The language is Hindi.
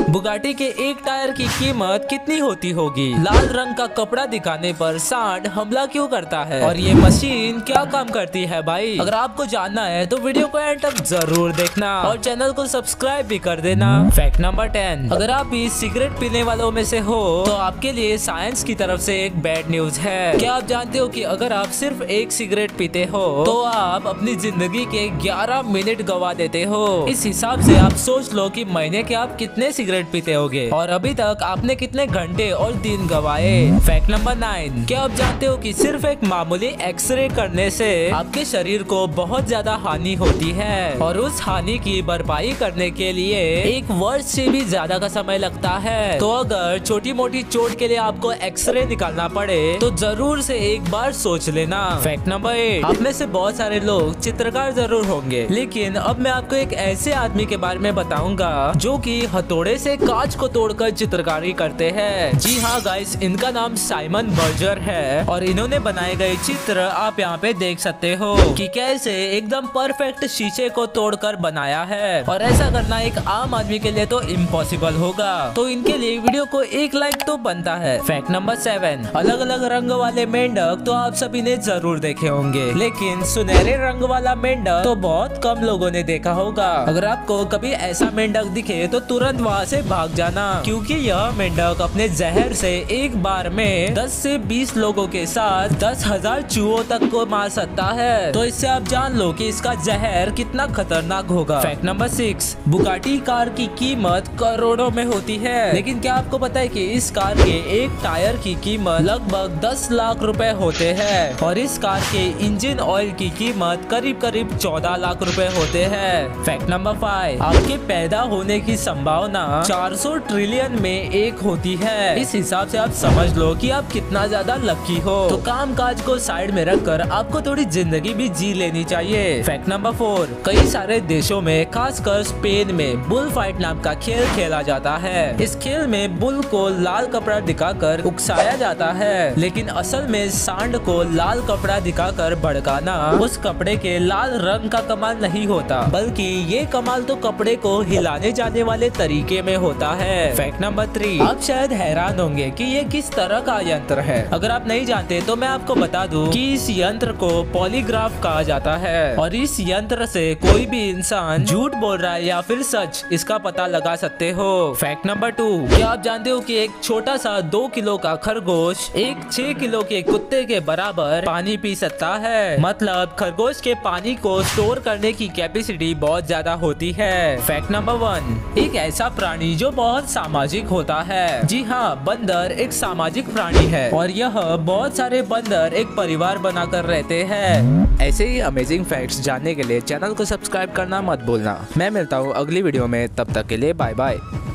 बुगाटी के एक टायर की कीमत कितनी होती होगी? लाल रंग का कपड़ा दिखाने पर सांड हमला क्यों करता है? और ये मशीन क्या काम करती है भाई? अगर आपको जानना है तो वीडियो को एंड तक जरूर देखना और चैनल को सब्सक्राइब भी कर देना। फैक्ट नंबर 10, अगर आप भी सिगरेट पीने वालों में से हो तो आपके लिए साइंस की तरफ से एक बैड न्यूज है। क्या आप जानते हो कि अगर आप सिर्फ एक सिगरेट पीते हो तो आप अपनी जिंदगी के 11 मिनट गवा देते हो। इस हिसाब से आप सोच लो कि महीने के आप कितने सिगरेट पीते होगे और अभी तक आपने कितने घंटे और दिन गवाए। फैक्ट नंबर 9, क्या आप जानते हो कि सिर्फ एक मामूली एक्सरे करने से आपके शरीर को बहुत ज्यादा हानि होती है और उस हानि की भरपाई करने के लिए 1 वर्ष से भी ज्यादा का समय लगता है। तो अगर छोटी मोटी चोट के लिए आपको एक्सरे निकालना पड़े तो जरूर से एक बार सोच लेना। फैक्ट नंबर 8, आप में से बहुत सारे लोग चित्रकार जरूर होंगे, लेकिन अब मैं आपको एक ऐसे आदमी के बारे में बताऊंगा जो कि हथौड़े से कांच को तोड़कर चित्रकारी करते हैं। जी हाँ गाइस, इनका नाम साइमन बर्जर है और इन्होंने बनाए गए चित्र आप यहाँ पे देख सकते हो कि कैसे एकदम परफेक्ट शीशे को तोड़कर बनाया है और ऐसा करना एक आम आदमी के लिए तो इम्पॉसिबल होगा। तो इनके लिए वीडियो को 1 लाइक तो बनता है। फैक्ट नंबर 7, अलग अलग रंग वाले मेंढक तो आप सभी ने जरूर देखे होंगे, लेकिन सुनहरे रंग वाला मेंढक तो बहुत कम लोगों ने देखा होगा। अगर आपको कभी ऐसा मेंढक दिखे तो तुरंत वहाँ से भाग जाना, क्योंकि यह मेंढक अपने जहर से एक बार में 10 से 20 लोगों के साथ 10,000 चूहों तक को मार सकता है। तो इससे आप जान लो कि इसका जहर कितना खतरनाक होगा। फैक्ट नंबर 6, बुगाटी कार की कीमत करोड़ों में होती है, लेकिन क्या आपको पता है कि इस कार के एक टायर की कीमत लगभग 10 लाख रुपए होते हैं और इस कार के इंजन ऑयल की कीमत करीब करीब 14 लाख रुपए होते हैं। फैक्ट नंबर 5, आपके पैदा होने की संभावना 400 ट्रिलियन में 1 होती है। इस हिसाब से आप समझ लो कि आप कितना ज्यादा लकी हो। तो काम काज को साइड में रखकर आपको थोड़ी जिंदगी भी जी लेनी चाहिए। फैक्ट नंबर 4, कई सारे देशों में खासकर स्पेन में बुल फाइट नाम का खेल खेला जाता है। इस खेल में बुल को लाल कपड़ा दिखाकर उकसाया जाता है, लेकिन असल में सांड को लाल कपड़ा दिखाकर भड़काना उस कपड़े के लाल रंग का कमाल नहीं होता, बल्कि ये कमाल तो कपड़े को हिलाने जाने वाले तरीके में होता है। फैक्ट नंबर 3, आप शायद हैरान होंगे कि ये किस तरह का यंत्र है। अगर आप नहीं जानते तो मैं आपको बता दूं कि इस यंत्र को पॉलीग्राफ कहा जाता है और इस यंत्र से कोई भी इंसान झूठ बोल रहा है या फिर सच, इसका पता लगा सकते हो। फैक्ट नंबर 2, क्या आप जानते हो कि एक छोटा सा 2 किलो का खरगोश एक 6 किलो के कुत्ते के बराबर पानी पी सकता है। मतलब खरगोश के पानी को स्टोर करने की कैपेसिटी बहुत ज्यादा होती है। फैक्ट नंबर 1, एक ऐसा प्राणी जो बहुत सामाजिक होता है। जी हाँ, बंदर एक सामाजिक प्राणी है और यह बहुत सारे बंदर एक परिवार बनाकर रहते हैं। ऐसे ही अमेजिंग फैक्ट्स जानने के लिए चैनल को सब्सक्राइब करना मत भूलना। मैं मिलता हूँ अगली वीडियो में, तब तक के लिए बाय बाय।